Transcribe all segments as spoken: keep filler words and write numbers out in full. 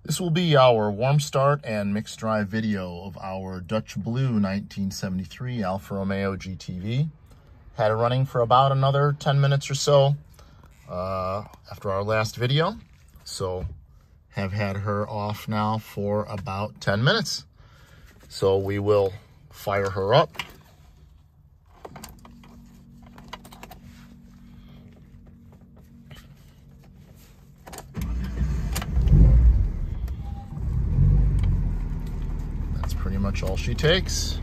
This will be our warm start and mixed drive video of our Dutch Blue nineteen seventy-three Alfa Romeo G T V. Had it running for about another ten minutes or so uh, after our last video. So have had her off now for about ten minutes. So we will fire her up. Pretty much all she takes.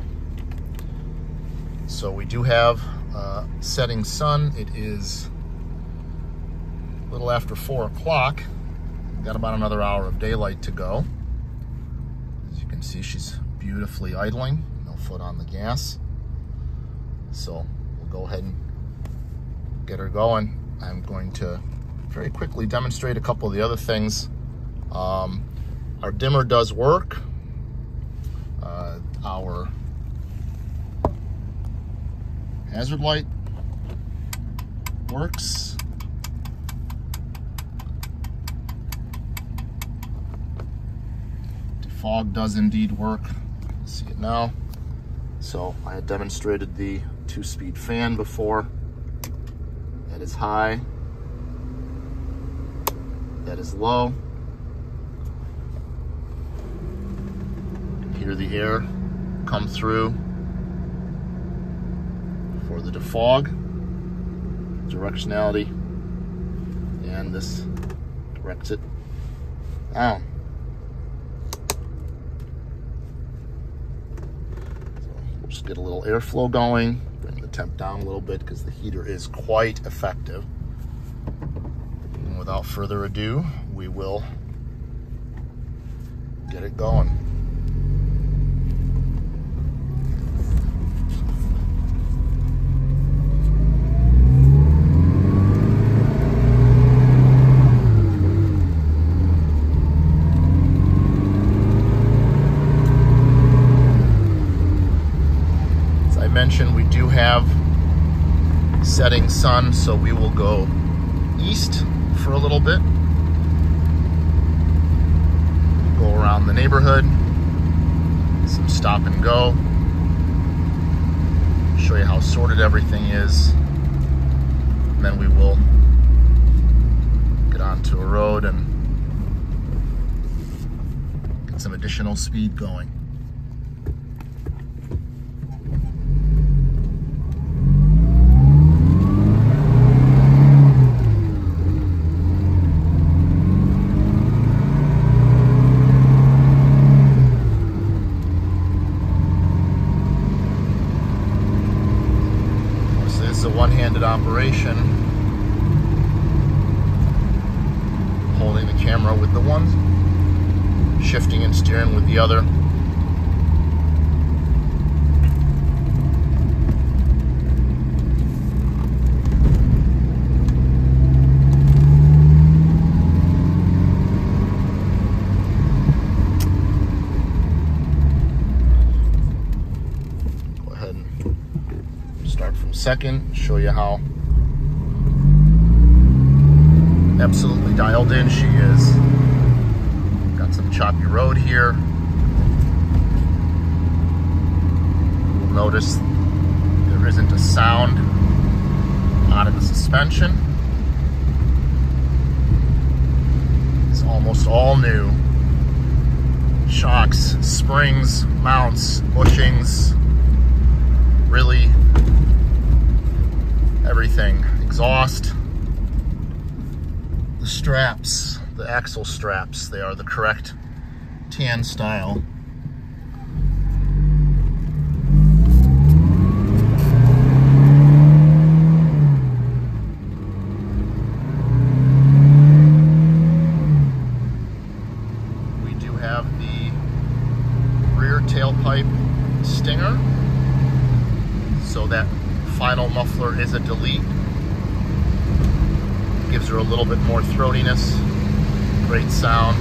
So we do have uh, setting sun. It is a little after four o'clock. We've got about another hour of daylight to go. As you can see, she's beautifully idling, no foot on the gas. So we'll go ahead and get her going. I'm going to very quickly demonstrate a couple of the other things. Um, our dimmer does work. Uh, our hazard light works. Defog does indeed work. You can see it now. So I had demonstrated the two-speed fan before. That is high. That is low. Hear the air come through for the defog, directionality, and this directs it down. So we'll just get a little airflow going, bring the temp down a little bit because the heater is quite effective. And without further ado, we will get it going. Mentioned we do have setting sun, so we will go east for a little bit, go around the neighborhood, some stop and go, show you how sorted everything is, and then we will get onto a road and get some additional speed going. It's a one-handed operation, holding the camera with the one, shifting and steering with the other. Go ahead and start from second, show you how absolutely dialed in she is. Got some choppy road here. You'll notice there isn't a sound out of the suspension. It's almost all new. Shocks, springs, mounts, bushings, really everything. Exhaust, the straps, the axle straps, they are the correct tan style. We do have the rear tailpipe stinger, so that final muffler is a delete. Gives her a little bit more throatiness. Great sound.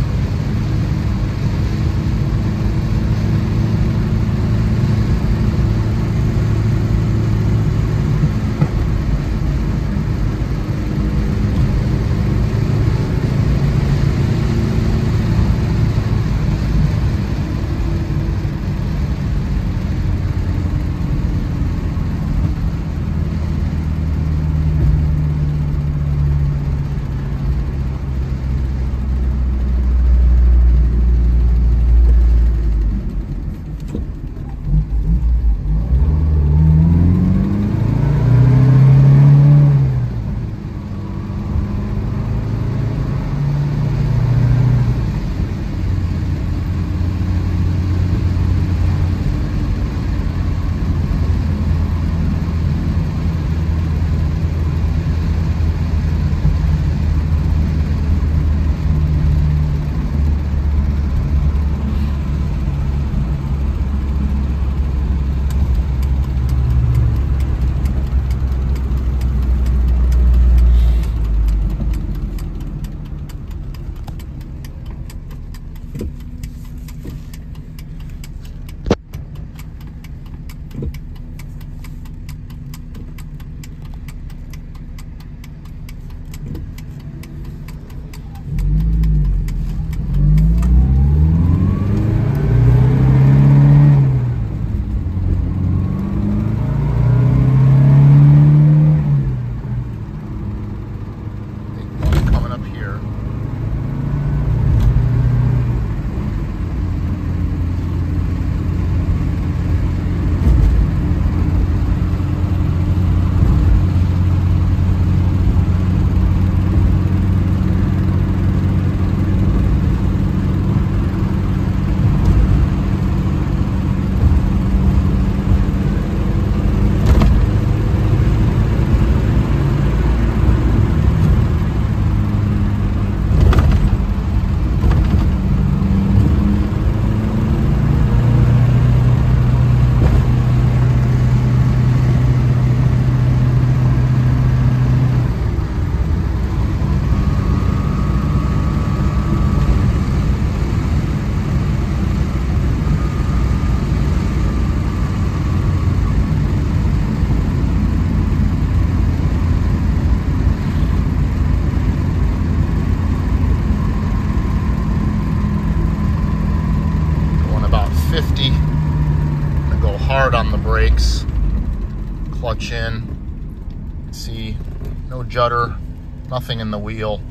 hard on the brakes. Clutch in. See, no judder, nothing in the wheel.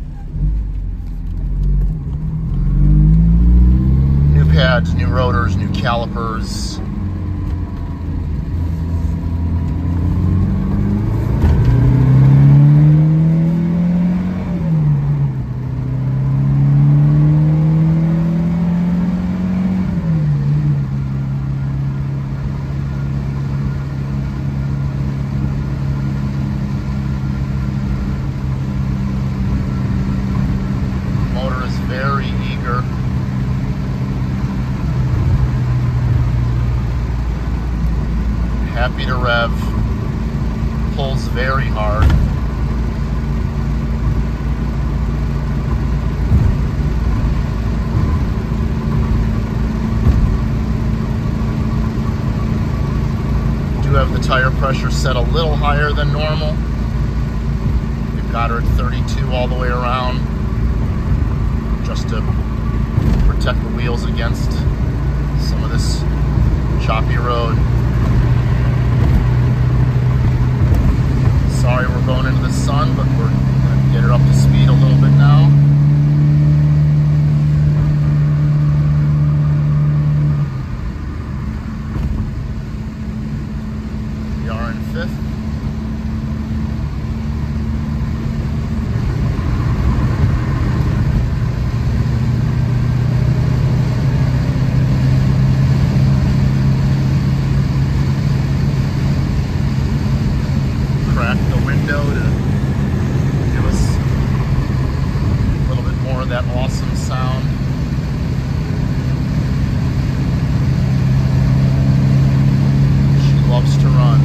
New pads, new rotors, new calipers. Very eager. Happy to rev. Pulls very hard. Do have the tire pressure set a little higher than normal. We've got her at thirty-two all the way around, just to protect the wheels against some of this choppy road. Sorry we're going into the sun, but we're going to get her up to speed a little bit now. We are in fifth. The window to give us a little bit more of that awesome sound. She loves to run.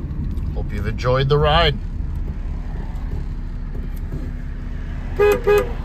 Hope you've enjoyed the ride. Boop, boop.